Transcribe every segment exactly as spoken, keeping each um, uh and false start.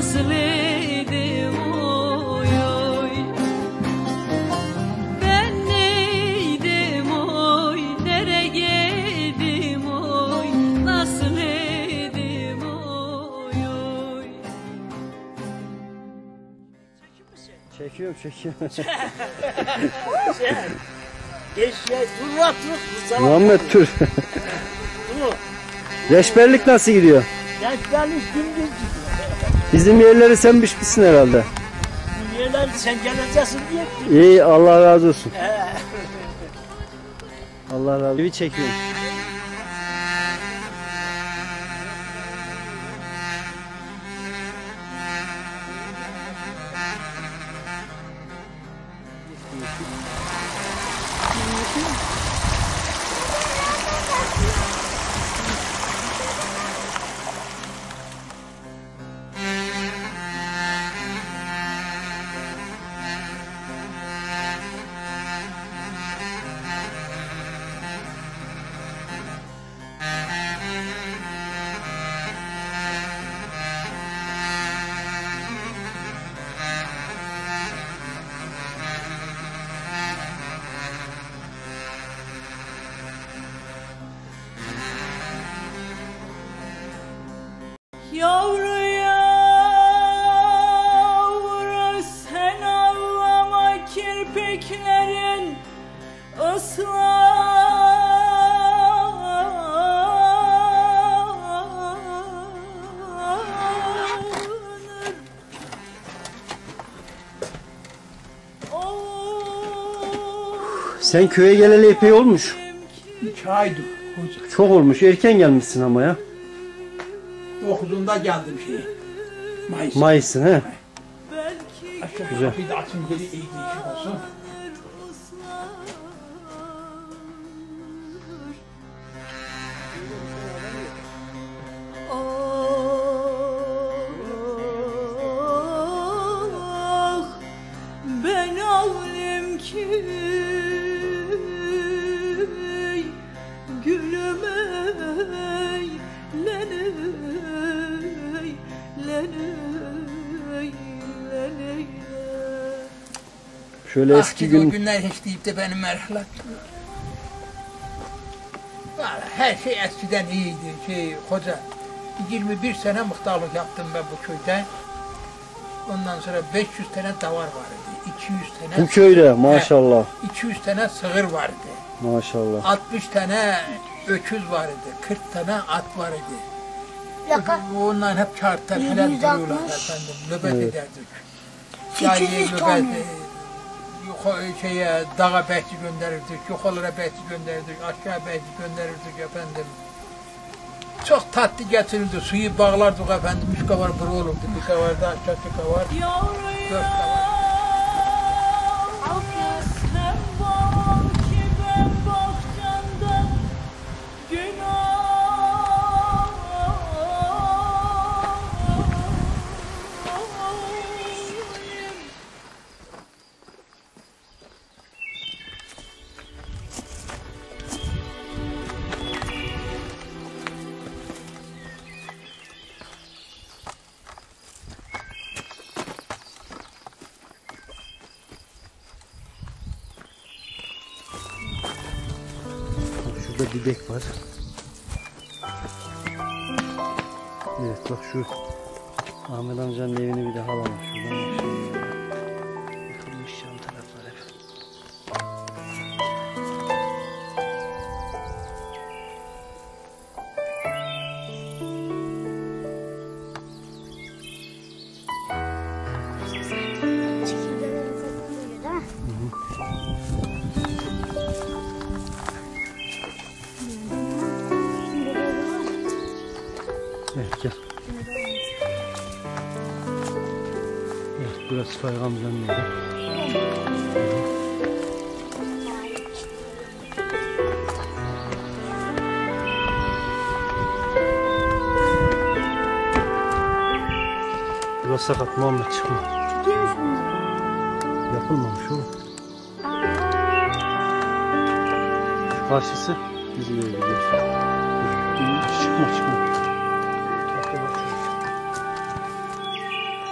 nasıl idim oy oy. Ben neydim oy, nereye geldim oy, nasıl idim oy oy. Çekiyorum çekiyorum. Geç geç dur lan dur. Muhammed Tür. Dur. Reşberlik nasıl gidiyor? Gençlerimiz gündüz gidiyor. Bizim yerleri sen biçmişsin herhalde. Bu yerleri sen geleceksin diye. İyi, Allah razı olsun. Allah razı olsun. Bir çekiyorum. Yavru yavru sen ağlama, kirpiklerin ıslanır. Sen köye geleli epey olmuş. İki aydır hoca. Çok olmuş. Erken gelmişsin ama ya. Dokuzunda geldim şey. Mayıs. Mayıs'ın he. Aşağı Güzel. kapıyı da açın biri iyi değişik olsun. Ah, ben ağlayayım ki gülüm ey, leney, leney, leney. Şöyle Ah eski ki o gün. günler hiç deyip de benim merhamet. Her şey eskiden iyiydi. Şey, hoca, yirmi bir sene muhtarlık yaptım ben bu köyde. Ondan sonra beş yüz tane davar vardı. iki yüz tane. Bu köyde maşallah. iki yüz tane sığır vardı. Maşallah. altmış tane öküz vardı. kırk tane at vardı. Yaka. Onların hep çarptan helal yedi yüz duruyorlar altmış. efendim. Nöbet Evet. ederdik. sekiz yüz nöbet, tane. e, yukarı şeye, dağa bekçi gönderirdik, yukarılara bekçi gönderirdik, aşağı bekçi gönderirdik efendim. Çok tatlı getirirdi, suyu bağlardık efendim, üç kavar buru olurdu, bir kavar da aşağı bir kavar, Yavru dört kavar. sen bak ki ben bahçemden günah. Şurada didek var. Evet bak şu Ahmet amcanın evini bir daha alalım. Şuradan bak şimdi. Yıkılmış yan taraflar hep. Evet gel. Evet burası Faik amcanın evi. Burası sakat Muhammed, çıkma. Yapılmamış oğlum. Şu karşısı bizim eve gidiyor. Çıkma çıkma.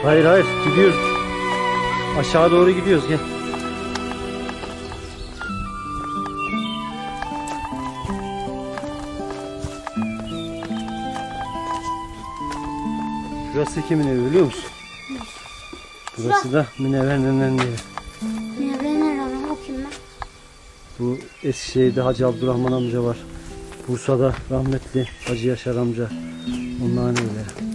Hayır hayır gidiyoruz. Aşağı doğru gidiyoruz gel. Burası kimin evi biliyor musun? Burası da Münevver nenenin evi. Münevver nere? O kim lan? Bu Eskişehir'de Hacı Abdurrahman amca var. Bursa'da rahmetli Hacı Yaşar amca. Onların evleri.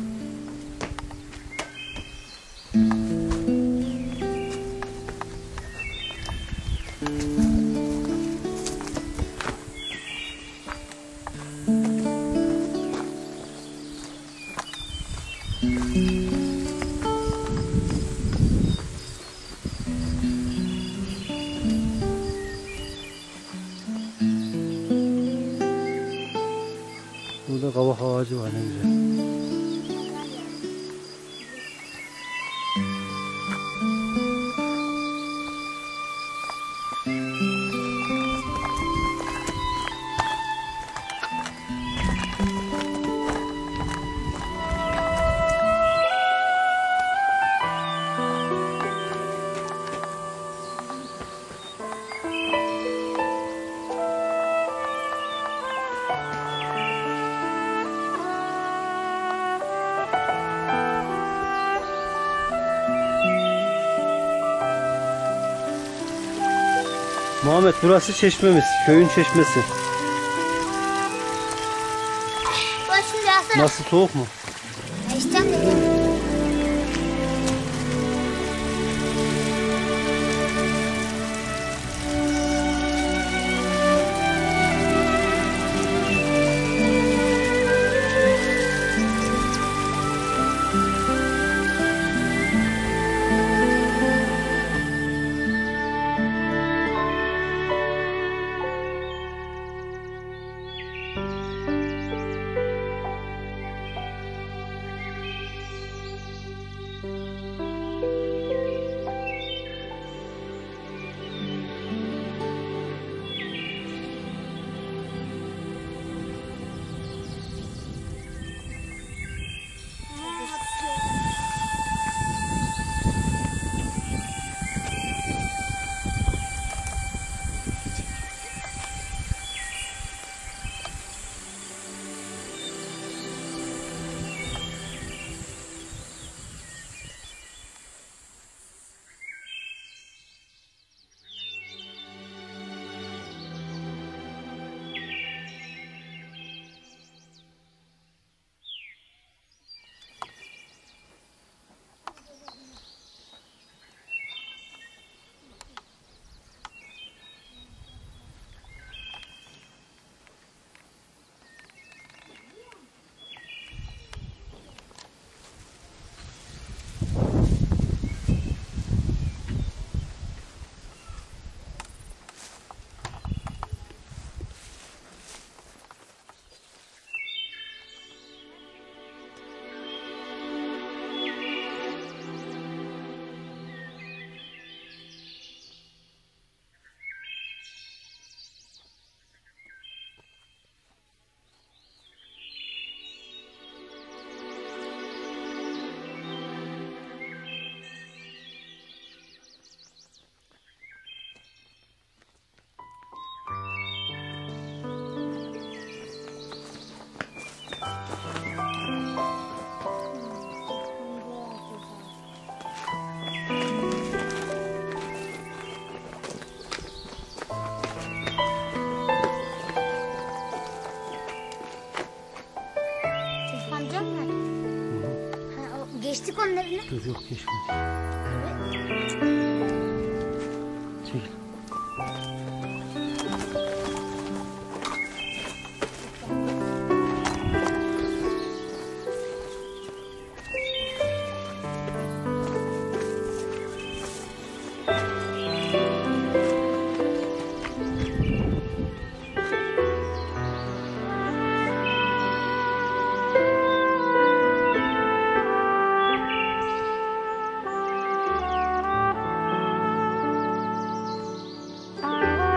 Burada kavak ağacı var ne güzel. Muhammed burası çeşmemiz, köyün çeşmesi. Bak şimdi alsana. Nasıl, soğuk mu? İşte dedim. Geçtik onların. Dur yok geçmedi. Çekil. Aa.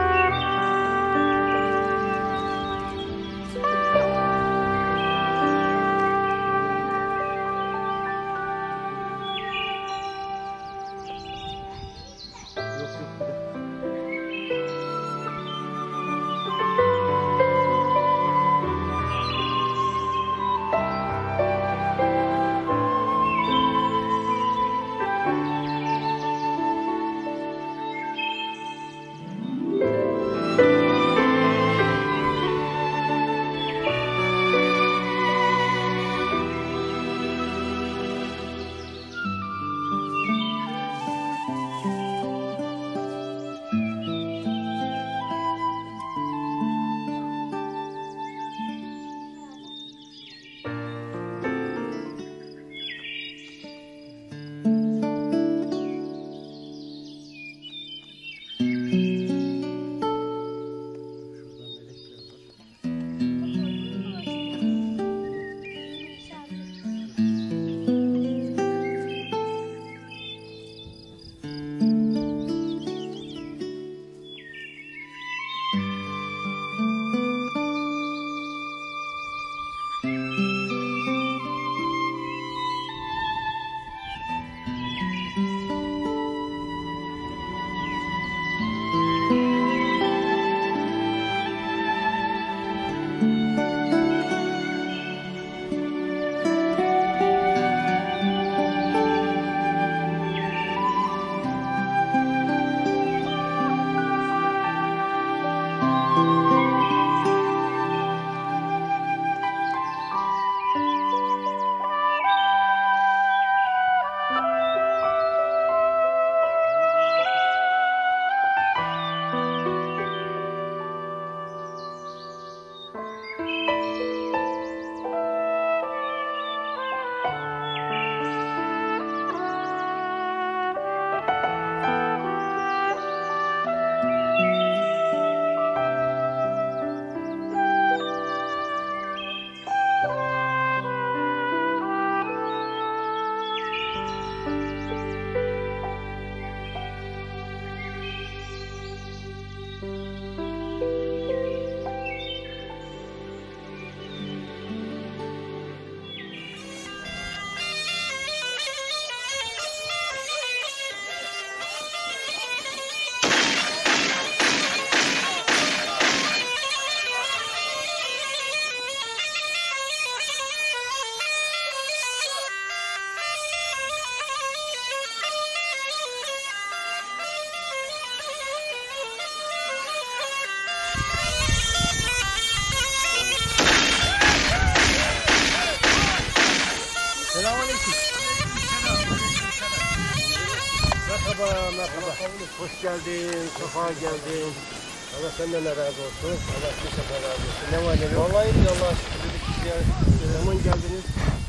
Merhaba, merhaba. Hoş geldin, sefa geldin. Allah senden de razı olsun. Allah size sefa razı olsun. Ne var ne yok? Vallahi iyi, Allah'a şükür. Dedik ki ziyaret zaman geldiniz.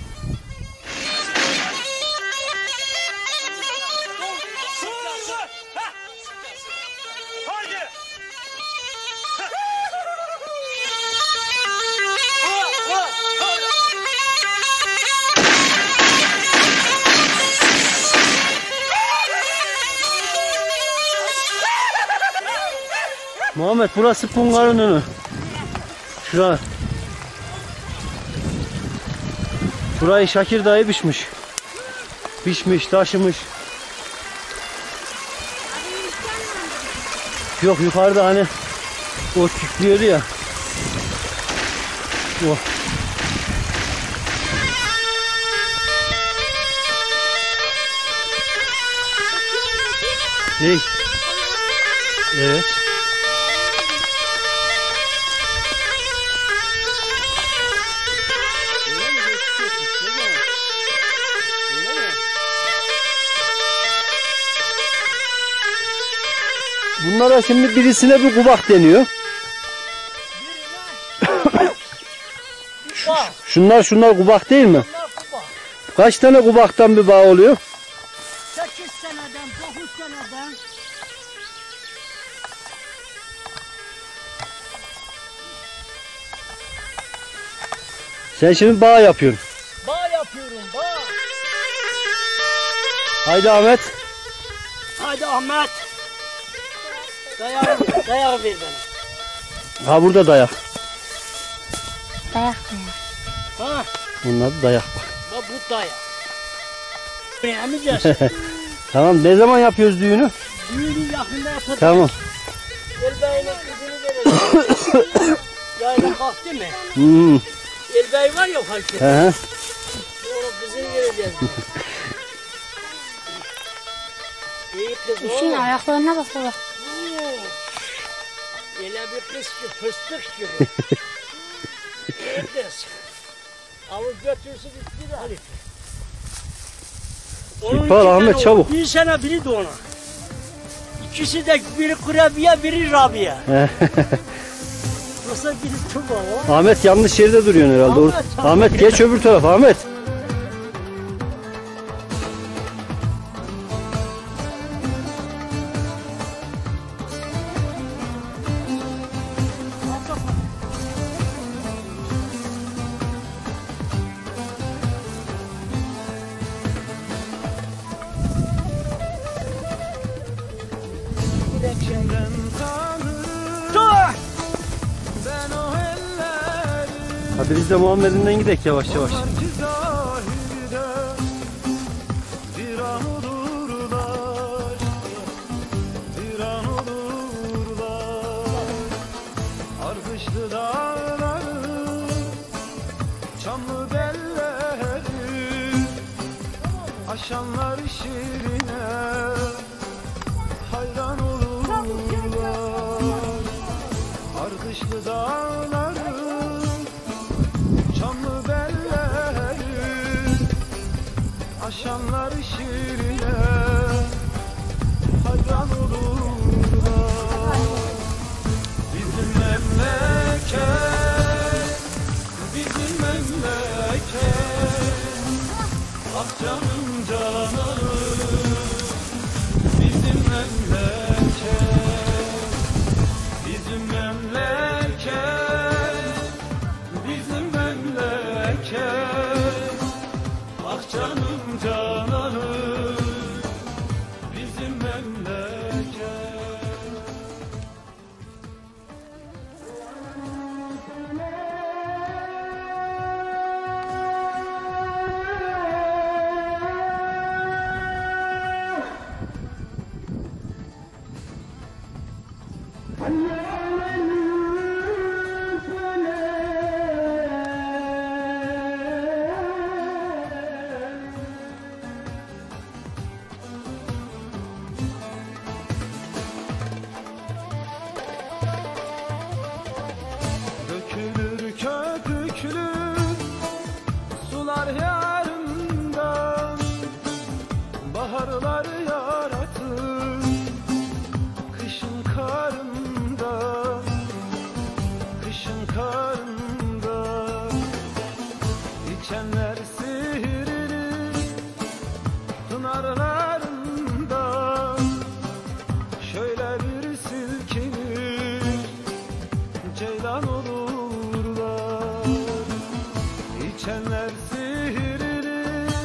Muhammed, burası Pungar'ın önü. Şura. Burayı Şakir dayı biçmiş. Biçmiş, taşımış. Yok, yukarıda hani o kütlüyordu ya. O. Ne? Evet. Bunlara şimdi birisine bir kubak deniyor. Şunlar şunlar kubak değil mi? Kaç tane kubaktan bir bağ oluyor? sekiz seneden, dokuz seneden. Sen şimdi bağ yapıyorsun. Bağ yapıyorum, bağ. Haydi Ahmet. Haydi Ahmet. Dayağı, dayağı ver bana. Ha burada dayak. Dayak dayak. Ha, Bunun adı dayak bak. bak bu dayak. Ne yapacağız? Tamam, ne zaman yapıyoruz düğünü? Düğünü yakında yapacağız. Tamam. Elbey'ine kızını vereceğiz. Yayla kalktı mı? Hmm. Elbey var ya halkı. Hı hı. Onu kızını vereceğiz. İyi kız Üçün o. ayaklarına bak baba. Öyle bir kız ki fıstık gibi. Neredesin? Avu götürsün gitti de Halif. İpal Ahmet, çabuk. Bir sene biri de ona. İkisi de biri kurabiye, biri Rabia. Nasıl biri tuba o? Ahmet yanlış yerde duruyorsun herhalde. Ahmet, Ahmet, Ahmet geç öbür tarafa Ahmet. Hadi biz de Muhammed'inden gidelim yavaş yavaş. Argışlı dağları, çamlı belleri, aşanlar şirine hayran olurlar. Argışlı dağları, çamlı belleri, aşanlar şirine hayran olurlar. Bizim memleket, bizim memleket, ah canım canım. Bizim memleket, bizim memleket, bizim memleket, ah canım canım. Bizim memleket. Dökülür köpüklü sular yarından, baharlar yaratır kışın karında, kışın karında. İçenler sihirli pınarlarından, şöyle bir silkinir ceylan olurlar. İçenler sihirli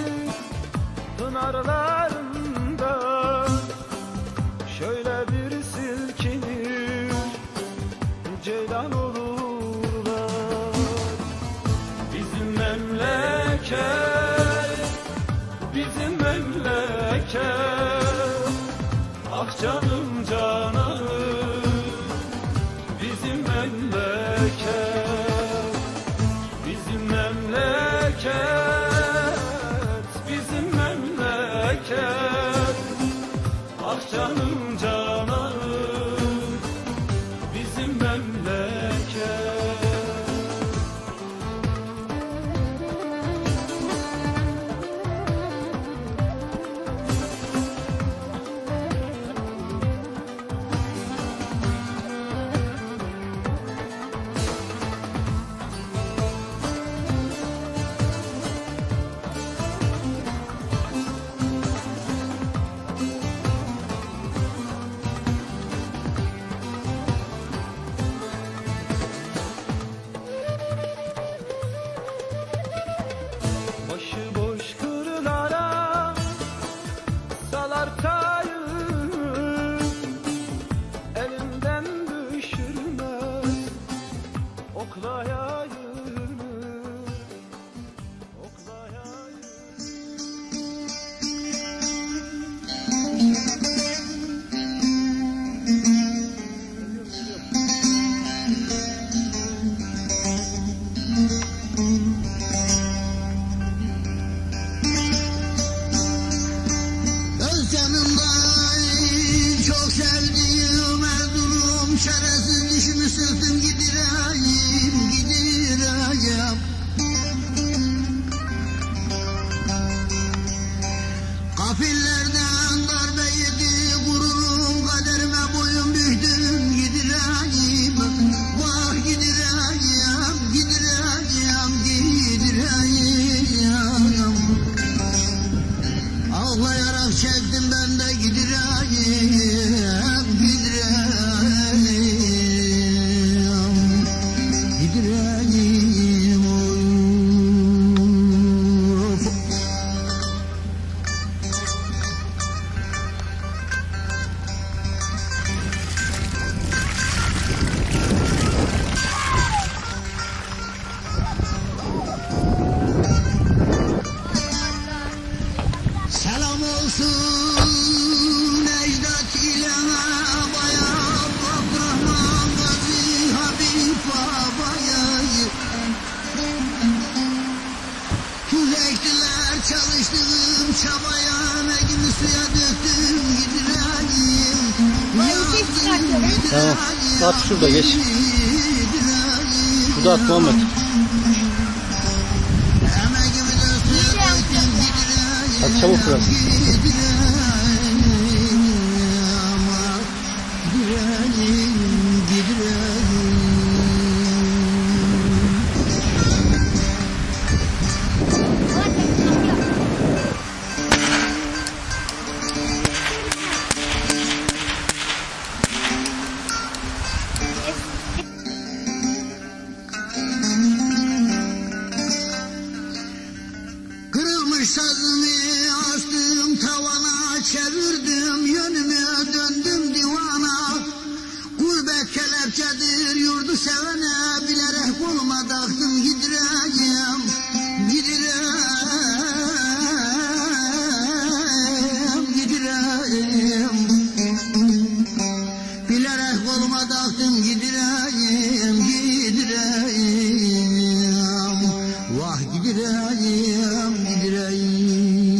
pınarlarından, şöyle bir silkinir ceylan olurlar. Bizim memleket, bizim memleket, ah canım canım. Bizim memleket, bizim memleket, bizim memleket, ah canım canım. Bizim memleket. Başıboş kırlara salar tayını, elinden düşürmez oklayayını, oklayayını. Öz canımdan çok sevdiğim Erzurum şerefsiz dişimi sırtım gidireyim, gidireyim. Kafillerden darbe yedi gururum, kaderime boyun büktüm gidireyim. Vah gidireyim, gidireyim, gidireyim. Ağlayarak çektim ben de gidireyim, gidireyim. suya döktüm gidireyim. Tamam. At şurada geç. Şurada at Muhammed. Hadi çabuk biraz. Kırılmış sazımı astım tavana, çevirdim yönümü döndüm divana. Gurbet kelepçedir yurdu sevene, bilerek koluma taktım gidireyim, gidireyim, gidireyim. Bilerek koluma taktım gidireyim, gidireyim. Vah gidireyim, gidireyim.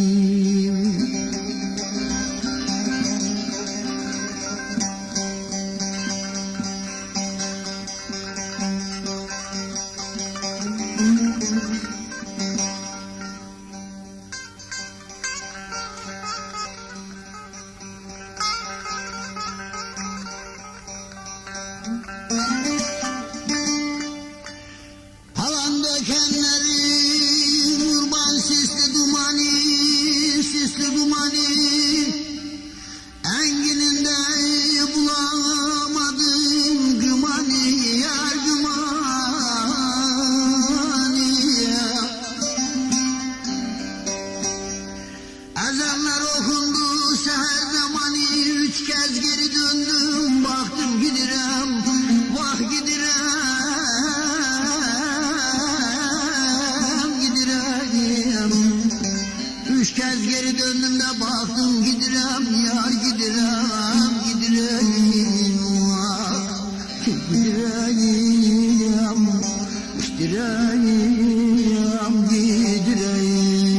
Havan dökenleri kurban sisli dumani, sisli dumani. Engininde bulamadım gümani, yar gümani. Ezanlar okundu seher zamanı, üç kez geri döndüm baktım gidirem, vah gidirem, gidirem. Üç kez geri döndüm de baktım gidirem, yar gidirem, gidirem, vah gidirem, gidirem, gidirem.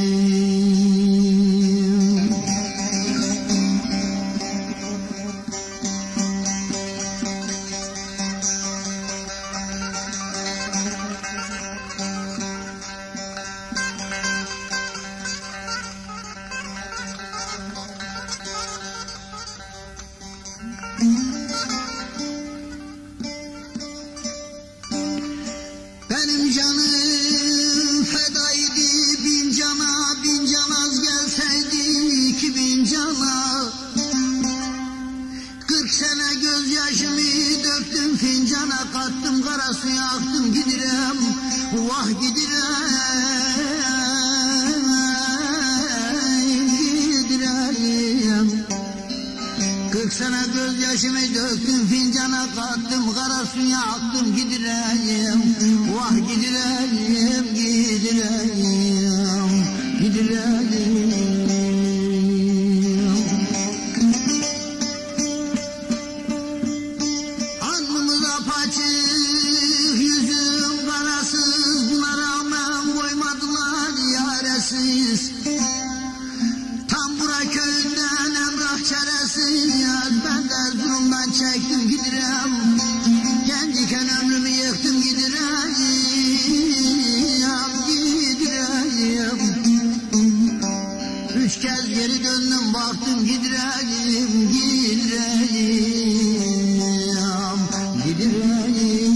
Benim canım fedaydı bin cana, bin can az gelseydi iki bin cana. Kırk sene gözyaşımı döktüm fincana, kattım kara suya aktım gidirem, vah gidirem, gidirem. Kırk sene gözyaşımı döktüm fincana, kattım kara suya aktım gidireyim, vah gidireyim, gidireyim, gidireyim. Alnımız apaçık, yüzüm karasız, buna rağmen koymadılar yaresiz. Tambura köyünden Emrah çaresiz, ben de Erzurum'dan çektim gidirem. Gençken ömrümü yıktım gidirem, gidirem. Üç kez geri döndüm baktım gidirem, gidirem, gidirem.